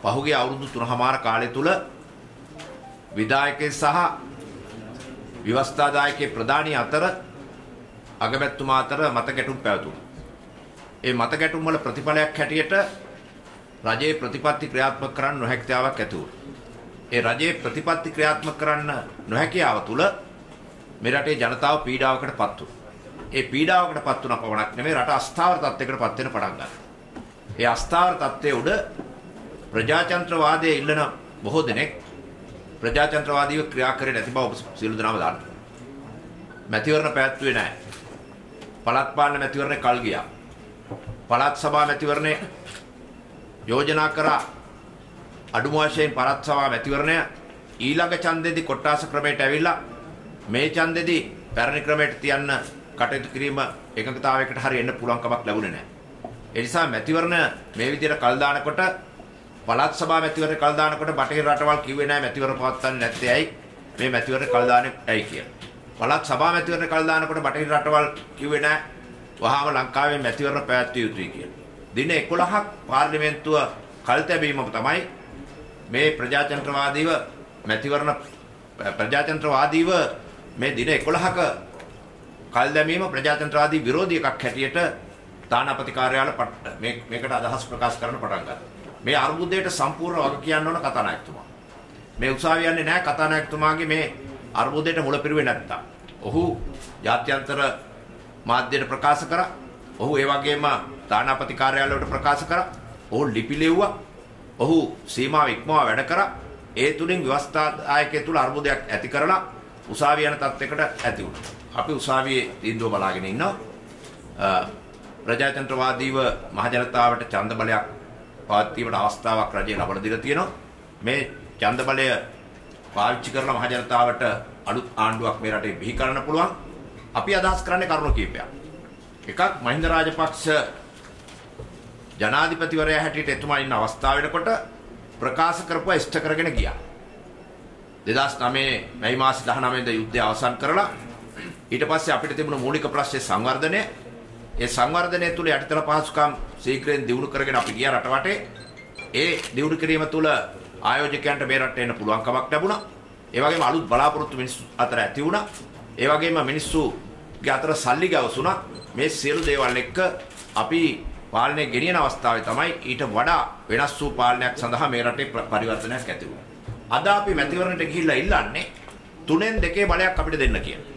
පහුගිය අවුරුදු 3මාර කාලය තුල විධායකයන් සහ ව්‍යවස්ථාදායකයේ ප්‍රධානී අතර අගමැතිතුමා අතර මත ගැටුම් පැවතුණා. ඒ මත ගැටුම් වල ප්‍රතිඵලයක් හැටියට රජයේ ප්‍රතිපත්ති ක්‍රියාත්මක කරන්න නොහැකියාවක් ඇති වුණා. ඒ රජයේ ප්‍රතිපත්ති ක්‍රියාත්මක කරන්න නොහැකියාව තුල මේ රටේ ජනතාව පීඩාවකට පත් වුණා. ඒ පීඩාවකට පත් වුණ පමණක් නෙමෙයි රට අස්ථාවර තත්යකට පත් වෙන පටන් ගත්තා. ඒ අස්ථාවර තත්ත්වයේ උඩ ප්‍රජාතන්ත්‍රවාදයේ ඉල්ලන බොහෝ දෙනෙක් ප්‍රජාතන්ත්‍රවාදීව ක්‍රියා කරේ නැති බව ඔබ සියලු දෙනාම දන්නවා. මැතිවරණ පැවැත්වුවේ නැහැ. පළාත් පාලන මැතිවරණේ කල් ගියා. පළාත් සභා මැතිවරණේ යෝජනා කරා අඩුම වශයෙන් පළාත් සභා මැතිවරණය ඊළඟ ඡන්දෙදී කොට්ටාස ක්‍රමයට ඇවිල්ලා මේ ඡන්දෙදී පැරණි ක්‍රමයට තියන්න කටයුතු කිරීම එකඟතාවයකට හරි එන්න පුළුවන් කමක් ලැබුණේ නැහැ. ඒ නිසා මැතිවරණ මේ විදිහට කල් දානකොට පළාත් සභා මැතිවරණ කල් දානකොට බටහිර රටවල් කිව්වේ නැහැ මැතිවරණ පවත්වන්නේ නැත්තේ ඇයි මේ මැතිවරණ කල් දාන්නේ ඇයි කියලා. පළාත් සභා මැතිවරණ කල් දානකොට බටහිර රටවල් කිව්වේ නැහැ වහාම ලංකාවේ මැතිවරණ පැවැත්විය යුතුයි කියලා. දින 11ක් පාර්ලිමේන්තුව කල් තැබීමම තමයි මේ ප්‍රජාතන්ත්‍රවාදීව මේ දින 11ක කල් දැමීම ප්‍රජාතන්ත්‍රවාදී විරෝධී එකක් හැටියට තානාපති කාර්යාල මේකට අදහස් ප්‍රකාශ කරන්න පටන් ගත්තා. මේ අර්බුදයට සම්පූර්ණ වග කියන්න ඕන කතානායකතුමා. මේ උසාවිය යන්නේ නැහැ කතානායකතුමාගේ මේ අර්බුදයට මුලපිරුවේ නැත්තම්. ඔහු ජාත්‍යන්තර මාධ්‍යයට ප්‍රකාශ කරා. ඔහු ඒ වගේම තානාපති කාර්යාලවලට ප්‍රකාශ කරා. ඔහු ලිපි ලිව්වා. ඔහු සීමාව ඉක්මවා වැඩ කරා. ඒ තුලින් ව්‍යවස්ථාදායකයෙකු තුල අර්බුදයක් ඇති කරලා උසාවිය යන තත්යකට ඇති වුණා. අපි උසාවියේ තීන්දුව බලාගෙන ඉන්නවා. ප්‍රජාතන්ත්‍රවාදීව මහ ජනතාවට ඡන්ද බලයක් පවත්වීමට අවස්ථාවක් රජය ලබා දීලා තියෙනවා. මේ ඡන්ද බලය පාවිච්චි කරලා මහ ජනතාවට අලුත් ආණ්ඩුවක් මේ රටේ බිහි කරන්න පුළුවන්. අපි අදහස් කරන්නේ කරුණු කීපයක්. එකක් මහින්ද රාජපක්ෂ ජනාධිපතිවරයා හැටියට එතුමා ඉන්න අවස්ථාව වෙනකොට ප්‍රකාශ කරපුවා ඉෂ්ට කරගෙන ගියා. 2009 මැයි මාසේ 19 වෙනිදා යුද්ධය අවසන් කරලා ඊට පස්සේ අපිට තිබුණු මූලික ප්‍රශ්නේ සංවර්ධනය. ඒ සංවර්ධනය තුල යටිතල පහසුකම් ශීඝ්‍රයෙන් දියුණු කරගෙන අපි ගියා රට වටේ. ඒ දියුණු කිරීම තුල ආයෝජකයන්ට මේ රටට එන්න පුළුවන්කමක් ලැබුණා. ඒ වගේම අලුත් බලාපොරොත්තු මිනිස්සු අතර ඇති වුණා. ඒ වගේම මිනිස්සුගේ අතර සල්ලි ගැවසුණා. මේ සියලු දේවල් එක්ක අපි පාලනය ගෙනියන අවස්ථාවේ තමයි ඊට වඩා වෙනස් වූ පාලනයක් සඳහා මේ රටේ පරිවර්තනයක් ඇති වුණා. අද අපි මැතිවරණයට ගිහිල්ලා ඉල්ලන්නේ 3න් 2 බලයක් අපිට දෙන්න කියලා.